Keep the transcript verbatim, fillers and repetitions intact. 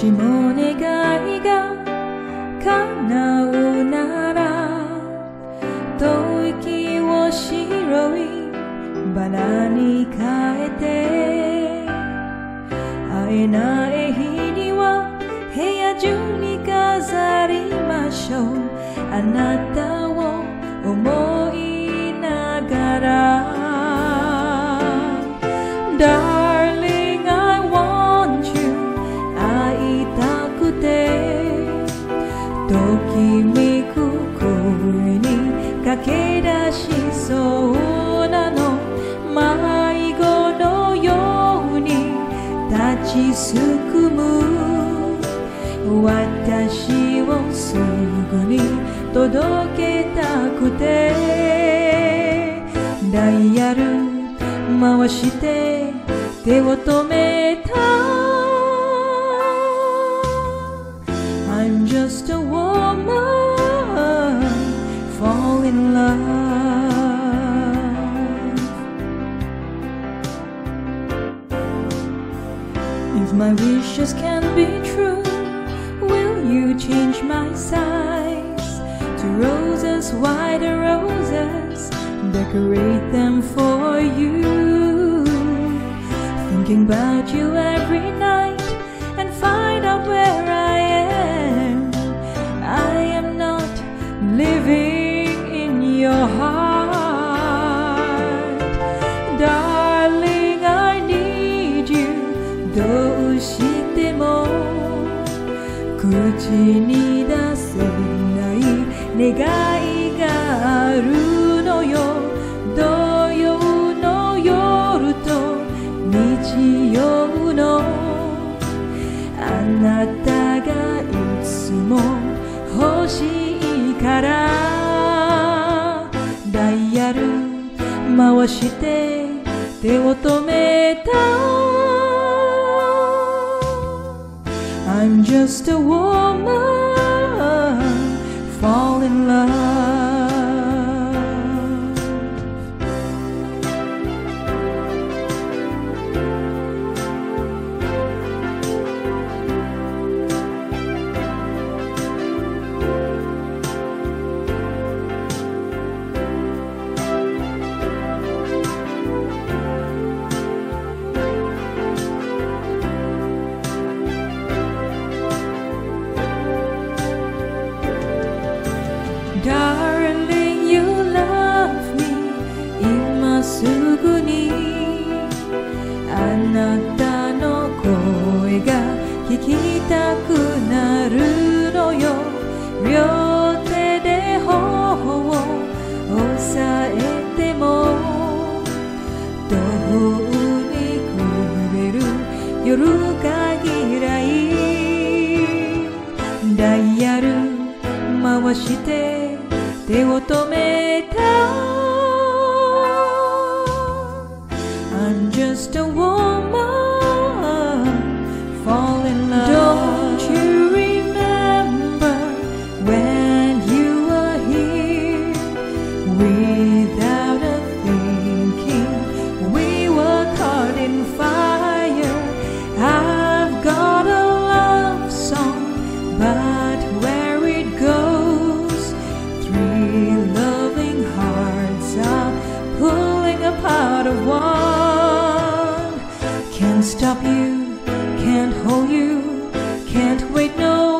しも願いが叶うなら吐息を白いバラに変えて会えない日には部屋中に飾りましょうあなたを思いながら Darling, I want you 会いたくてときめく声に駆け出しそうなの迷子のように立ちすくむ私をすぐに届けたくてダイヤル回して手を止めた I'm just a woman fall in love If my wishes can be true Will you change my size to roses, white roses, decorate them for you? Thinking about you every night and find out where I am. I am not living in your heart. Darling, I need you. どうしても口に出せない願いがあるのよ土曜の夜と日曜のあなたがいつも欲しいからダイヤル回して手を止めたI'm just a woman, fall in love. Darling, you love me 今すぐにあなたの声が聞きたくなるのよ両手で頬を押さえても途方に暮れる夜が嫌いダイヤル回して手を止めた I'm just a woman fall in love Don't you remember when you were here without a thinking we were caught in fire I've got a love song but where it goes Three loving hearts are pulling apart of one Can't stop you, can't hold you, can't wait no